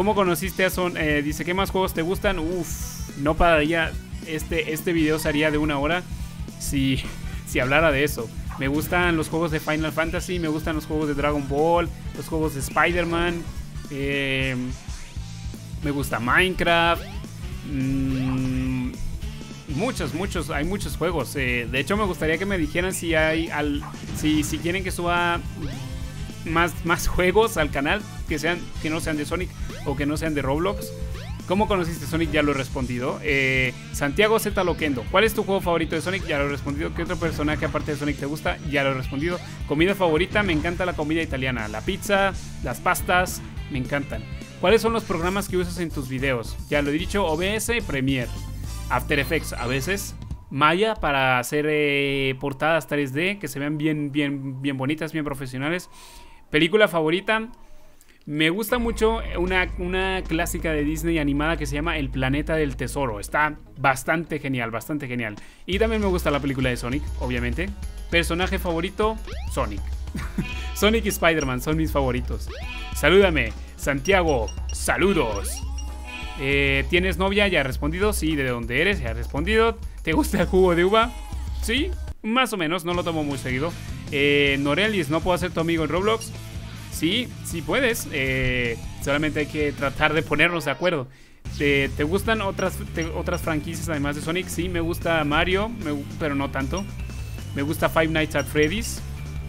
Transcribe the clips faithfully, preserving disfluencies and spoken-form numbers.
¿Cómo conociste a Son? Eh, dice, ¿qué más juegos te gustan? Uf, no pararía. Este, este video sería de una hora si, si hablara de eso. Me gustan los juegos de Final Fantasy, me gustan los juegos de Dragon Ball, los juegos de Spider-Man, eh, me gusta Minecraft. Mmm, muchos, muchos, hay muchos juegos. Eh, de hecho, me gustaría que me dijeran si hay al, si, si quieren que suba más, más juegos al canal que sean, que no sean de Sonic o que no sean de Roblox. ¿Cómo conociste Sonic? Ya lo he respondido. eh, Santiago Z Loquendo, ¿cuál es tu juego favorito de Sonic? Ya lo he respondido. ¿Qué otro personaje aparte de Sonic te gusta? Ya lo he respondido. Comida favorita, me encanta la comida italiana, la pizza, las pastas, me encantan. ¿Cuáles son los programas que usas en tus videos? Ya lo he dicho, O B S, Premiere, After Effects a veces, Maya para hacer eh, portadas tres D que se vean bien, bien, bien bonitas, bien profesionales. Película favorita, me gusta mucho una, una clásica de Disney animada que se llama El Planeta del Tesoro. Está bastante genial, bastante genial. Y también me gusta la película de Sonic, obviamente. Personaje favorito, Sonic. Sonic y Spider-Man son mis favoritos. Salúdame, Santiago, saludos. eh, ¿Tienes novia? Ya he respondido. Sí, ¿de dónde eres? Ya he respondido. ¿Te gusta el jugo de uva? Sí, más o menos, no lo tomo muy seguido. eh, Norelis, ¿no puedo ser tu amigo en Roblox? Sí, sí puedes, eh, solamente hay que tratar de ponernos de acuerdo. ¿Te, te gustan otras, te, otras franquicias además de Sonic? Sí, me gusta Mario, me, pero no tanto. Me gusta Five Nights at Freddy's.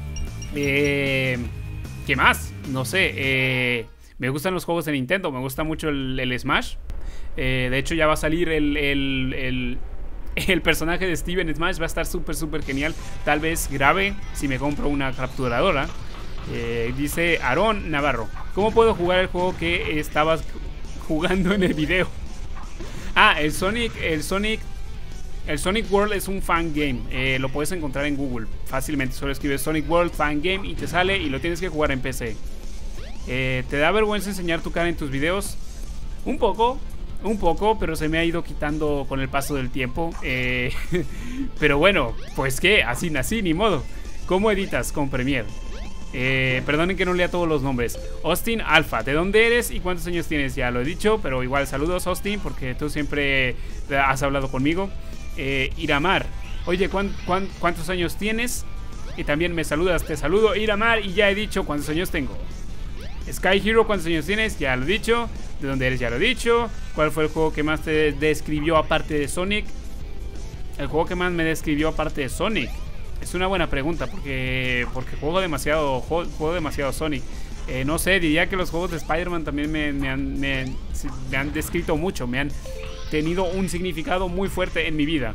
Eh, ¿Qué más? No sé. Eh, me gustan los juegos de Nintendo, me gusta mucho el, el Smash. Eh, de hecho ya va a salir el... el, el El personaje de Steven en Smash va a estar súper, súper genial. Tal vez grave si me compro una capturadora. Eh, dice Aarón Navarro, ¿cómo puedo jugar el juego que estabas jugando en el video? Ah, el Sonic, el Sonic, el Sonic World es un fan game. eh, Lo puedes encontrar en Google fácilmente. Solo escribes Sonic World fan game y te sale, y lo tienes que jugar en P C. eh, ¿Te da vergüenza enseñar tu cara en tus videos? Un poco, un poco, pero se me ha ido quitando con el paso del tiempo. eh, Pero bueno, pues qué, así nací, ni modo. ¿Cómo editas con Premiere? Eh, perdonen que no lea todos los nombres. Austin Alpha, ¿de dónde eres y cuántos años tienes? Ya lo he dicho, pero igual saludos Austin, porque tú siempre has hablado conmigo. eh, Iramar, oye, ¿cuán, cuán, ¿cuántos años tienes? Y también me saludas, te saludo Iramar, y ya he dicho cuántos años tengo. Sky Hero, ¿cuántos años tienes? Ya lo he dicho. ¿De dónde eres? Ya lo he dicho. ¿Cuál fue el juego que más te describió aparte de Sonic? El juego que más me describió aparte de Sonic, es una buena pregunta, porque, porque juego demasiado juego, juego demasiado Sonic. eh, No sé, diría que los juegos de Spider-Man también me, me, han, me, me han descrito mucho. Me han tenido un significado muy fuerte en mi vida.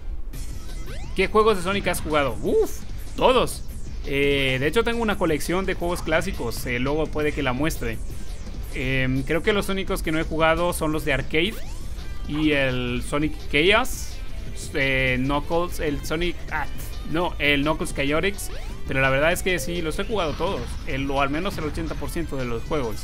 ¿Qué juegos de Sonic has jugado? Uf, todos. eh, De hecho tengo una colección de juegos clásicos. eh, Luego puede que la muestre. eh, Creo que los únicos que no he jugado son los de arcade y el Sonic Chaos, eh, Knuckles, el Sonic... Ah, no, el Knuckles Chaotix. Pero la verdad es que sí, los he jugado todos, el, o al menos el ochenta por ciento de los juegos.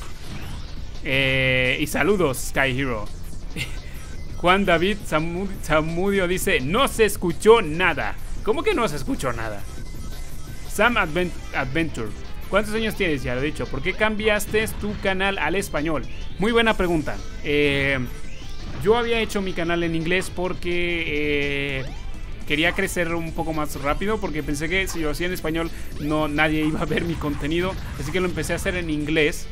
eh, Y saludos Sky Hero. Juan David Samud Samudio dice, no se escuchó nada. ¿Cómo que no se escuchó nada? Sam Advent Adventure, ¿cuántos años tienes? Ya lo he dicho. ¿Por qué cambiaste tu canal al español? Muy buena pregunta. eh, Yo había hecho mi canal en inglés porque... Eh, quería crecer un poco más rápido, porque pensé que si lo hacía en español no, nadie iba a ver mi contenido. Así que lo empecé a hacer en inglés.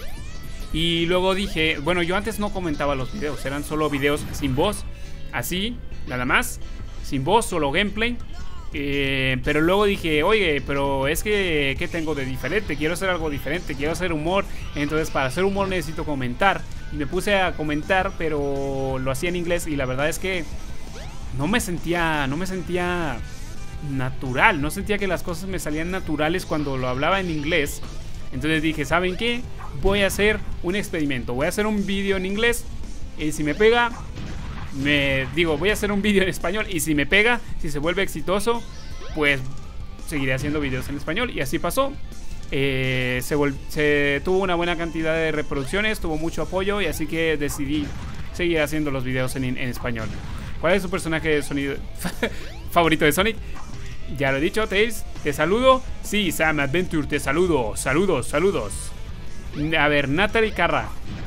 Y luego dije, bueno, yo antes no comentaba los videos, eran solo videos sin voz, así, nada más, sin voz, solo gameplay. eh, Pero luego dije, oye, pero es que, ¿qué tengo de diferente? Quiero hacer algo diferente, quiero hacer humor. Entonces para hacer humor necesito comentar. Y me puse a comentar, pero lo hacía en inglés, y la verdad es que no me sentía, no me sentía natural, no sentía que las cosas me salían naturales cuando lo hablaba en inglés. Entonces dije, ¿saben qué? Voy a hacer un experimento, voy a hacer un vídeo en inglés, y si me pega, me digo, voy a hacer un vídeo en español, y si me pega, si se vuelve exitoso, pues seguiré haciendo vídeos en español. Y así pasó. eh, se, se tuvo una buena cantidad de reproducciones, tuvo mucho apoyo, y así que decidí seguir haciendo los videos en, en español. ¿Cuál es su personaje de sonido favorito de Sonic? Ya lo he dicho, Tails, te saludo. Sí, Sam Adventure, te saludo. Saludos, saludos. A ver, Natalie Carra,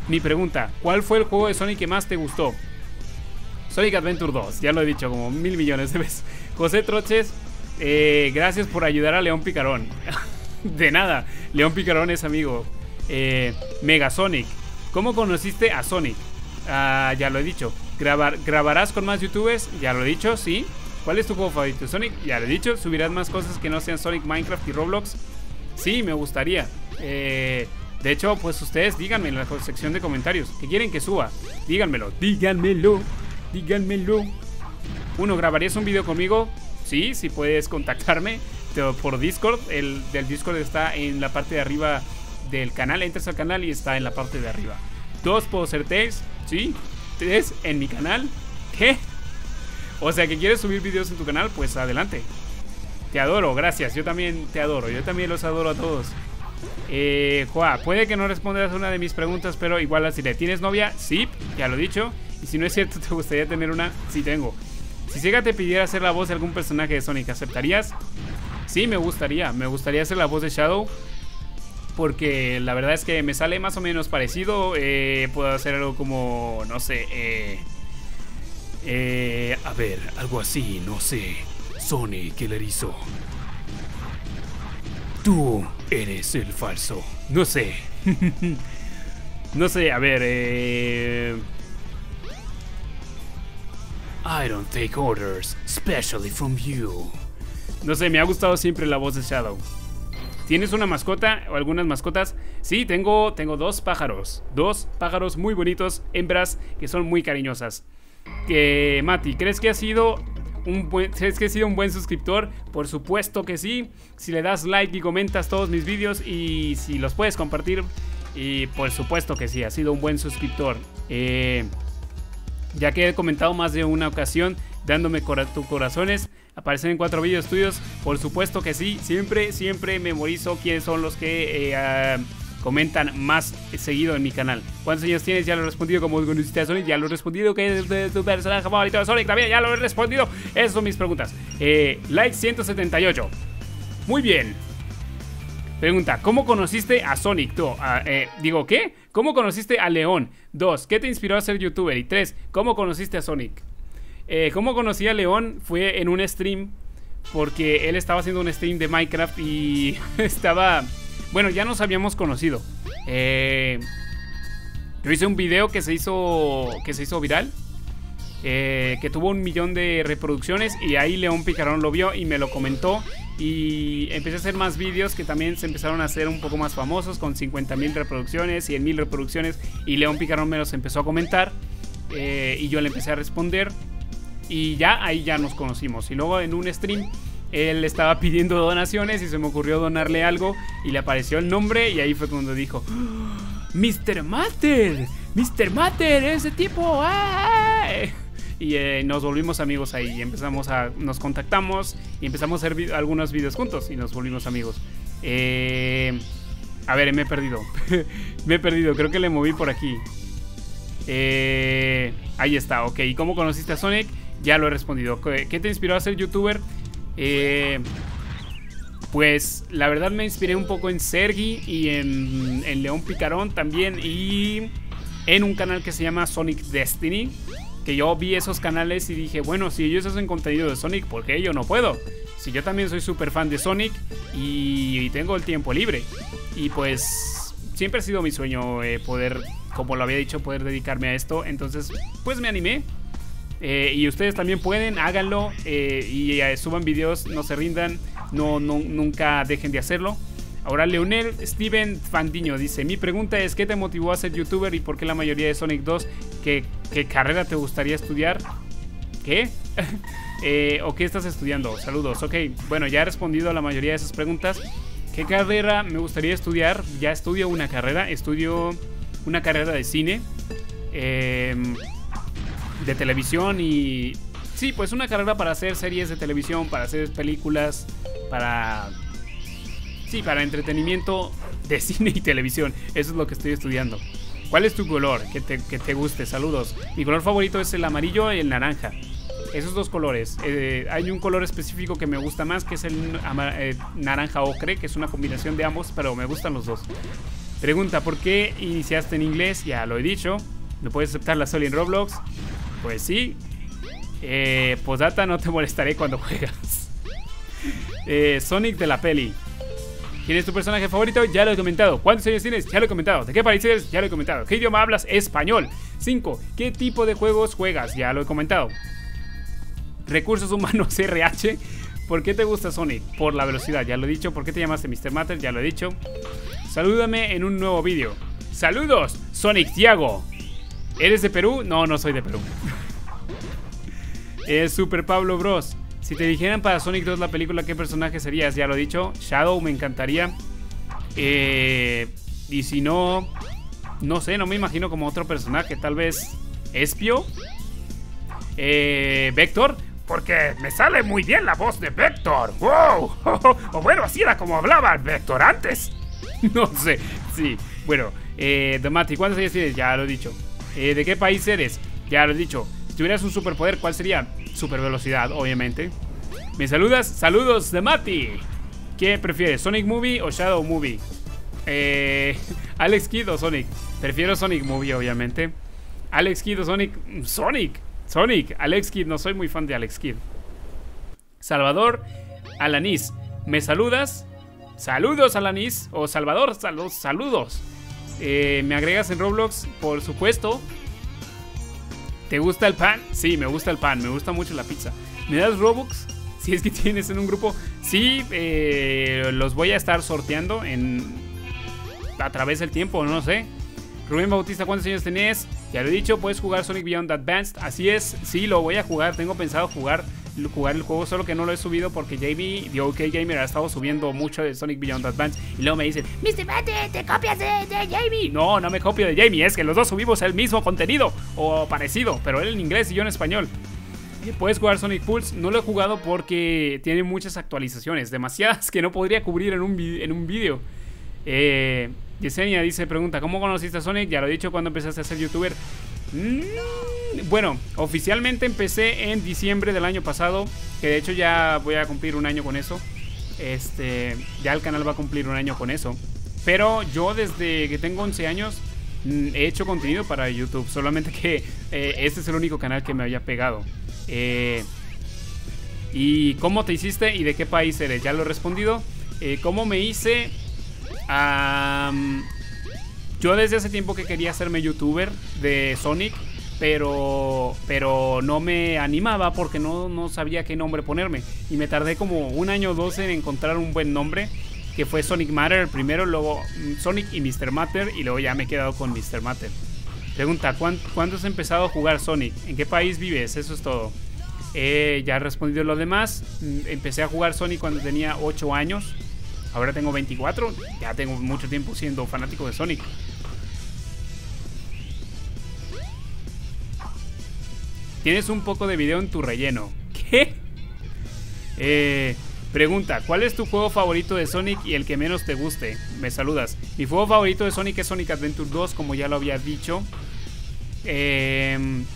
Mi pregunta, ¿cuál fue el juego de Sonic que más te gustó? Sonic Adventure dos, ya lo he dicho como mil millones de veces. José Troches, eh, gracias por ayudar a León Picarón. De nada, León Picarón es amigo. eh, Mega Sonic, ¿cómo conociste a Sonic? Ah, ya lo he dicho. Grabar, ¿Grabarás con más youtubers? Ya lo he dicho, sí. ¿Cuál es tu juego favorito? Sonic, ya lo he dicho. ¿Subirás más cosas que no sean Sonic, Minecraft y Roblox? Sí, me gustaría. eh, De hecho, pues ustedes díganme en la sección de comentarios ¿qué quieren que suba? Díganmelo, díganmelo, díganmelo. Uno, ¿grabarías un video conmigo? Sí, si puedes contactarme por Discord. El del Discord está en la parte de arriba del canal. Entras al canal y está en la parte de arriba. Dos, ¿puedo ser Tails? Sí. Tres, en mi canal. ¿Qué? O sea, que quieres subir videos en tu canal, pues adelante. Te adoro, gracias, yo también te adoro. Yo también los adoro a todos. Eh, Joa, puede que no respondas a una de mis preguntas, pero igual las diré. ¿Tienes novia? Sí, ya lo he dicho. Y si no es cierto, ¿te gustaría tener una? Sí tengo. Si Sega te pidiera hacer la voz de algún personaje de Sonic, ¿aceptarías? Sí, me gustaría. Me gustaría hacer la voz de Shadow, porque la verdad es que me sale más o menos parecido. eh, Puedo hacer algo como, no sé, eh, eh, a ver, algo así, no sé. Sonic el erizo, tú eres el falso. No sé. No sé, a ver, eh... I don't take orders, especially from you. No sé, me ha gustado siempre la voz de Shadow. ¿Tienes una mascota o algunas mascotas? Sí, tengo, tengo dos pájaros. Dos pájaros muy bonitos, hembras, que son muy cariñosas. Que, Mati, ¿crees que ha sido un buen, ¿crees que he sido un buen suscriptor? Por supuesto que sí. Si le das like y comentas todos mis vídeos y si los puedes compartir, y por supuesto que sí, ha sido un buen suscriptor. Eh, ya que he comentado más de una ocasión, dándome cora tus corazones, aparecen en cuatro vídeos tuyos. Por supuesto que sí, siempre, siempre memorizo quiénes son los que eh, uh, comentan más seguido en mi canal. ¿Cuántos años tienes? Ya lo he respondido. ¿Cómo conociste a Sonic? Ya lo he respondido. ¿Qué es de tu personaje favorito de Sonic? También ya lo he respondido. Esas son mis preguntas. eh, Like ciento setenta y ocho. Muy bien. Pregunta, ¿cómo conociste a Sonic? Tú, uh, eh, digo, ¿qué? ¿Cómo conociste a León? Dos, ¿qué te inspiró a ser youtuber? Y tres, ¿cómo conociste a Sonic? Eh, ¿Cómo conocí a León? Fue en un stream, porque él estaba haciendo un stream de Minecraft y estaba... Bueno, ya nos habíamos conocido. Eh, yo hice un video que se hizo, que se hizo viral, eh, que tuvo un millón de reproducciones, y ahí León Picarón lo vio y me lo comentó. Y empecé a hacer más vídeos que también se empezaron a hacer un poco más famosos, con cincuenta mil reproducciones, cien mil reproducciones. Y León Picarón me los empezó a comentar, eh, y yo le empecé a responder. Y ya ahí ya nos conocimos. Y luego en un stream él estaba pidiendo donaciones y se me ocurrió donarle algo y le apareció el nombre, y ahí fue cuando dijo: ¡mister Matter! ¡mister Matter! ¡Ese tipo! ¡Ah! Y eh, nos volvimos amigos ahí y empezamos a... Nos contactamos y empezamos a hacer vi algunos videos juntos y nos volvimos amigos. Eh, a ver, me he perdido. Me he perdido, creo que le moví por aquí. Eh, ahí está, ok. ¿Y cómo conociste a Sonic? Ya lo he respondido. ¿Qué te inspiró a ser youtuber? Eh, pues la verdad me inspiré un poco en Sergi y en, en León Picarón también, y en un canal que se llama Sonic Destiny, que yo vi esos canales y dije, bueno, si ellos hacen contenido de Sonic, ¿por qué yo no puedo? Si yo también soy súper fan de Sonic y, y tengo el tiempo libre. Y pues siempre ha sido mi sueño eh, poder, como lo había dicho, poder dedicarme a esto. Entonces pues me animé. Eh, y ustedes también pueden, háganlo, eh, y eh, suban videos, no se rindan, no, no, nunca dejen de hacerlo. Ahora Leonel Steven Fandiño dice: mi pregunta es, ¿qué te motivó a ser youtuber y por qué la mayoría de Sonic dos? ¿Qué, qué carrera te gustaría estudiar? ¿Qué? eh, ¿O qué estás estudiando? Saludos. Ok, bueno, ya he respondido a la mayoría de esas preguntas. ¿Qué carrera me gustaría estudiar? Ya estudio una carrera, estudio una carrera de cine, eh, de televisión, y sí, pues una carrera para hacer series de televisión, para hacer películas, para... sí, para entretenimiento de cine y televisión. Eso es lo que estoy estudiando. ¿Cuál es tu color? Que te, que te guste. Saludos. Mi color favorito es el amarillo y el naranja. Esos dos colores. Eh, hay un color específico que me gusta más, que es el eh, naranja ocre, que es una combinación de ambos, pero me gustan los dos. Pregunta, ¿por qué iniciaste en inglés? Ya lo he dicho. ¿No puedes aceptar la Soli en Roblox? Pues sí. Eh, Postdata, no te molestaré cuando juegas. eh, Sonic de la peli. ¿Quién es tu personaje favorito? Ya lo he comentado. ¿Cuántos años tienes? Ya lo he comentado. ¿De qué país eres? Ya lo he comentado. ¿Qué idioma hablas? Español. cinco. ¿Qué tipo de juegos juegas? Ya lo he comentado. Recursos humanos R H. ¿Por qué te gusta Sonic? Por la velocidad, ya lo he dicho. ¿Por qué te llamaste mister Matter? Ya lo he dicho. Salúdame en un nuevo vídeo. ¡Saludos! Sonic Tiago. ¿Eres de Perú? No, no soy de Perú. Es Super Pablo Bros. Si te dijeran para Sonic dos la película, ¿qué personaje serías? Ya lo he dicho. Shadow me encantaría. Eh, y si no, no sé, no me imagino como otro personaje. Tal vez Espio. Eh, Vector. Porque me sale muy bien la voz de Vector. ¡Wow! O bueno, así era como hablaba Vector antes. No sé, sí. Bueno, eh, Domati, ¿cuántos años tienes? Ya lo he dicho. Eh, ¿De qué país eres? Ya lo he dicho. Si tuvieras un superpoder, ¿cuál sería? Super velocidad, obviamente. ¿Me saludas? Saludos, Domati. ¿Qué prefieres? ¿Sonic Movie o Shadow Movie? Eh, ¿Alex Kidd o Sonic? Prefiero Sonic Movie, obviamente. ¿Alex Kidd o Sonic? Sonic. Sonic, Alex Kidd, no soy muy fan de Alex Kidd. Salvador Alanis, ¿me saludas? Saludos, Alanis. O Salvador, saludos, saludos. Eh, ¿Me agregas en Roblox? Por supuesto. ¿Te gusta el pan? Sí, me gusta el pan, me gusta mucho la pizza. ¿Me das Robux? Si es que tienes en un grupo. Sí, eh, los voy a estar sorteando en, a través del tiempo, no sé. Rubén Bautista, ¿cuántos años tenés? Ya lo he dicho, puedes jugar Sonic Beyond Advanced. Así es, sí, lo voy a jugar. Tengo pensado jugar, jugar el juego, solo que no lo he subido porque J B de OK Gamer ha estado subiendo mucho de Sonic Beyond Advanced. Y luego me dicen, mister Mate, te copias de, de J B. No, no me copio de J B, es que los dos subimos el mismo contenido o parecido, pero él en inglés y yo en español. Puedes jugar Sonic Pulse, no lo he jugado porque tiene muchas actualizaciones, demasiadas que no podría cubrir en un, en un vídeo. Eh... Yesenia dice, pregunta, ¿cómo conociste a Sonic? Ya lo he dicho, ¿cuándo empezaste a ser youtuber? Mm, bueno, oficialmente empecé en diciembre del año pasado, que de hecho ya voy a cumplir un año con eso. Este, ya el canal va a cumplir un año con eso. Pero yo desde que tengo once años mm, he hecho contenido para YouTube, solamente que eh, este es el único canal que me había pegado. Eh, ¿Y cómo te hiciste y de qué país eres? Ya lo he respondido. Eh, ¿Cómo me hice? Um, yo desde hace tiempo que quería hacerme youtuber de Sonic, pero pero no me animaba porque no, no sabía qué nombre ponerme. Y me tardé como un año o dos en encontrar un buen nombre, que fue Sonic Matter primero, luego Sonic y mister Matter, y luego ya me he quedado con mister Matter. Pregunta, ¿cuándo, ¿cuándo has empezado a jugar Sonic? ¿En qué país vives? Eso es todo. Eh, ya he respondido lo demás. Empecé a jugar Sonic cuando tenía ocho años. Ahora tengo veinticuatro, ya tengo mucho tiempo siendo fanático de Sonic. Tienes un poco de video en tu relleno. ¿Qué? Eh, pregunta, ¿cuál es tu juego favorito de Sonic y el que menos te guste? Me saludas. Mi juego favorito de Sonic es Sonic Adventure dos, como ya lo había dicho. Eh,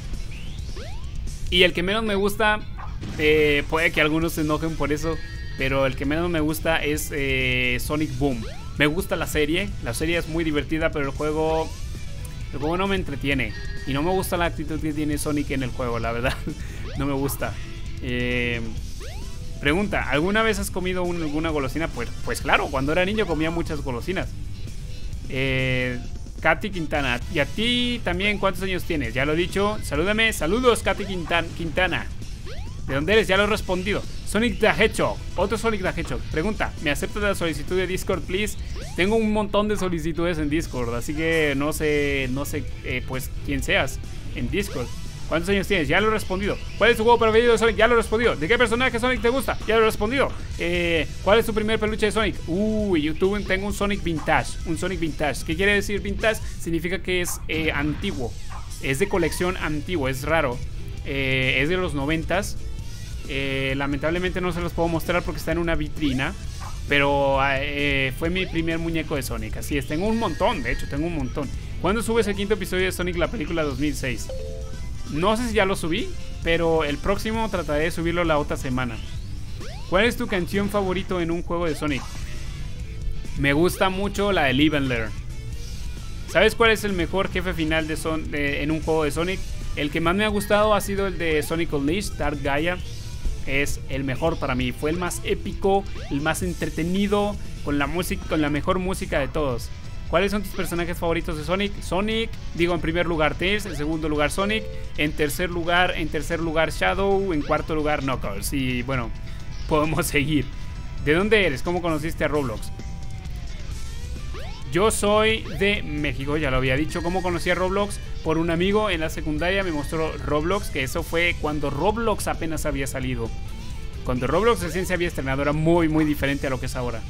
y el que menos me gusta, eh, puede que algunos se enojen por eso, pero el que menos me gusta es eh, Sonic Boom. Me gusta la serie, la serie es muy divertida, pero el juego, el juego no me entretiene. Y no me gusta la actitud que tiene Sonic en el juego, la verdad. No me gusta. Eh, pregunta, ¿alguna vez has comido un, alguna golosina? Pues, pues claro, cuando era niño comía muchas golosinas. Eh, Katy Quintana, ¿y a ti también cuántos años tienes? Ya lo he dicho, salúdame, saludos Katy Quintana. ¿De dónde eres? Ya lo he respondido. Sonic the Hedgehog, otro Sonic the Hedgehog. Pregunta, ¿me aceptas la solicitud de Discord, please? Tengo un montón de solicitudes en Discord, así que no sé, no sé, eh, pues, quién seas en Discord. ¿Cuántos años tienes? Ya lo he respondido. ¿Cuál es tu juego preferido de Sonic? Ya lo he respondido. ¿De qué personaje Sonic te gusta? Ya lo he respondido. Eh, ¿Cuál es tu primer peluche de Sonic? Uy, YouTube tengo un Sonic Vintage. Un Sonic Vintage. ¿Qué quiere decir Vintage? Significa que es eh, antiguo. Es de colección antiguo, es raro. Eh, es de los noventas. Eh, lamentablemente no se los puedo mostrar porque está en una vitrina. Pero eh, fue mi primer muñeco de Sonic. Así es, tengo un montón, de hecho, tengo un montón. ¿Cuándo subes el quinto episodio de Sonic, la película dos mil seis? No sé si ya lo subí, pero el próximo trataré de subirlo la otra semana. ¿Cuál es tu canción favorito en un juego de Sonic? Me gusta mucho la de Live and Learn. ¿Sabes cuál es el mejor jefe final de Son de, en un juego de Sonic? El que más me ha gustado ha sido el de Sonic Unleashed, Dark Gaia. Es el mejor para mí, fue el más épico, el más entretenido, con la música, con la mejor música de todos. ¿Cuáles son tus personajes favoritos de Sonic? Sonic, digo en primer lugar Tails, en segundo lugar Sonic, en tercer lugar, en tercer lugar Shadow, en cuarto lugar Knuckles. Y bueno, podemos seguir. ¿De dónde eres? ¿Cómo conociste a Roblox? Yo soy de México, ya lo había dicho. ¿Cómo conocí a Roblox? Por un amigo en la secundaria me mostró Roblox, que eso fue cuando Roblox apenas había salido. Cuando Roblox recién se había estrenado, era muy muy diferente a lo que es ahora.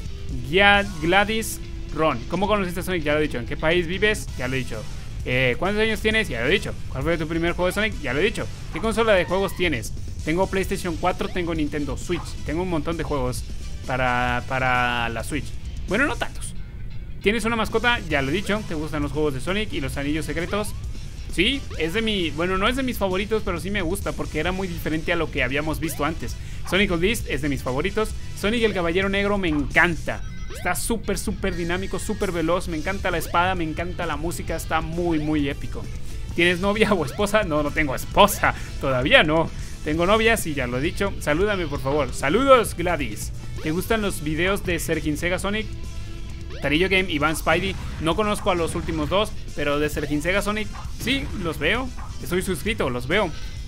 Ya Gladys Ron, ¿cómo conociste a Sonic? Ya lo he dicho. ¿En qué país vives? Ya lo he dicho. Eh, ¿Cuántos años tienes? Ya lo he dicho. ¿Cuál fue tu primer juego de Sonic? Ya lo he dicho. ¿Qué consola de juegos tienes? Tengo PlayStation cuatro, tengo Nintendo Switch. Tengo un montón de juegos para, para la Switch. Bueno, no tantos. ¿Tienes una mascota? Ya lo he dicho. ¿Te gustan los juegos de Sonic y los anillos secretos? Sí, es de mi... Bueno, no es de mis favoritos, pero sí me gusta porque era muy diferente a lo que habíamos visto antes. Sonic Unleashed es de mis favoritos. Sonic el Caballero Negro me encanta. Está súper, súper dinámico, súper veloz. Me encanta la espada, me encanta la música. Está muy, muy épico. ¿Tienes novia o esposa? No, no tengo esposa. Todavía no. Tengo novia, sí, ya lo he dicho. Salúdame, por favor. Saludos, Gladys. ¿Te gustan los videos de Sergin Sega Sonic? Tarillo Game, Iván Spidey. No conozco a los últimos dos, pero de Sergin Sega Sonic, sí, los veo. Estoy suscrito, los veo.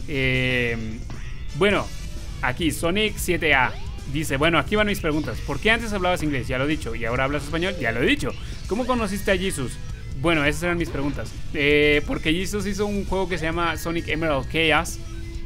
Eh, bueno, aquí Sonic siete A dice, bueno, aquí van mis preguntas. ¿Por qué antes hablabas inglés? Ya lo he dicho. ¿Y ahora hablas español? Ya lo he dicho. ¿Cómo conociste a Jesus? Bueno, esas eran mis preguntas. Eh, porque Jesus hizo un juego que se llama Sonic Emerald Chaos.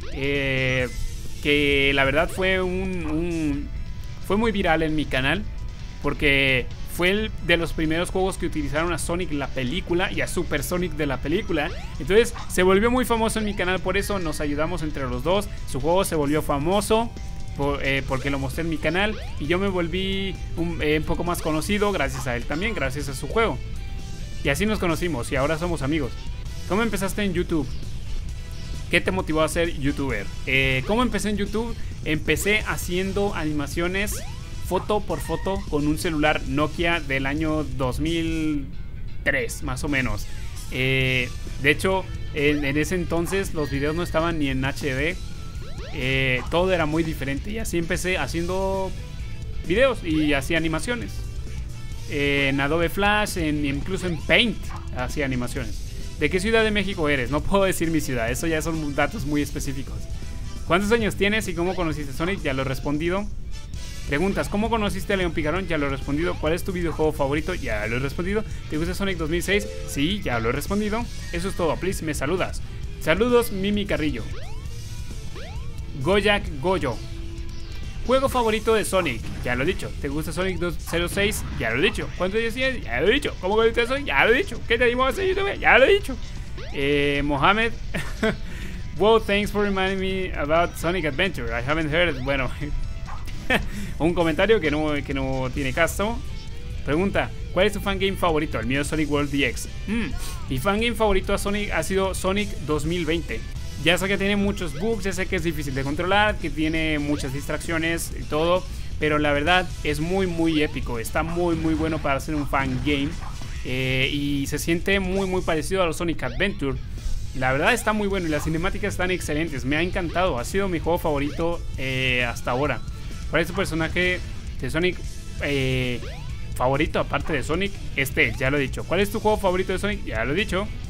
Eh, que la verdad fue un, un... Fue muy viral en mi canal. Porque... fue el de los primeros juegos que utilizaron a Sonic la película y a Super Sonic de la película. Entonces se volvió muy famoso en mi canal, por eso nos ayudamos entre los dos. Su juego se volvió famoso por, eh, porque lo mostré en mi canal. Y yo me volví un, eh, un poco más conocido gracias a él también, gracias a su juego. Y así nos conocimos y ahora somos amigos. ¿Cómo empezaste en YouTube? ¿Qué te motivó a ser youtuber? Eh, ¿Cómo empecé en YouTube? Empecé haciendo animaciones foto por foto con un celular Nokia del año dos mil tres, más o menos. Eh, de hecho, en, en ese entonces los videos no estaban ni en H D. Eh, todo era muy diferente. Y así empecé haciendo videos y hacía animaciones. Eh, en Adobe Flash, en, incluso en Paint hacía animaciones. ¿De qué ciudad de México eres? No puedo decir mi ciudad, eso ya son datos muy específicos. ¿Cuántos años tienes y cómo conociste Sonic? Ya lo he respondido. Preguntas, ¿cómo conociste a León Picarón? Ya lo he respondido. ¿Cuál es tu videojuego favorito? Ya lo he respondido. ¿Te gusta Sonic dos mil seis? Sí, ya lo he respondido. Eso es todo, please, me saludas. Saludos, Mimi Carrillo. Goyak Goyo. Juego favorito de Sonic, ya lo he dicho. ¿Te gusta Sonic dos cero seis? Ya lo he dicho. ¿Cuántos años tienes? Ya lo he dicho. ¿Cómo conociste a Sonic? Ya lo he dicho. ¿Qué te dimos a hacer YouTube? Ya lo he dicho. Eh, Mohamed. Wow, thanks for reminding me about Sonic Adventure. I haven't heard it. Bueno, un comentario que no, que no tiene caso. Pregunta, ¿cuál es tu fangame favorito? El mío es Sonic World D X. mm, Mi fangame favorito a Sonic ha sido Sonic dos mil veinte. Ya sé que tiene muchos bugs, ya sé que es difícil de controlar, que tiene muchas distracciones y todo, pero la verdad es muy muy épico. Está muy muy bueno para hacer un fangame. eh, Y se siente muy muy parecido a los Sonic Adventure. La verdad está muy bueno y las cinemáticas están excelentes. Me ha encantado, ha sido mi juego favorito eh, hasta ahora. ¿Cuál es tu personaje de Sonic eh, favorito aparte de Sonic? Este, ya lo he dicho. ¿Cuál es tu juego favorito de Sonic? Ya lo he dicho.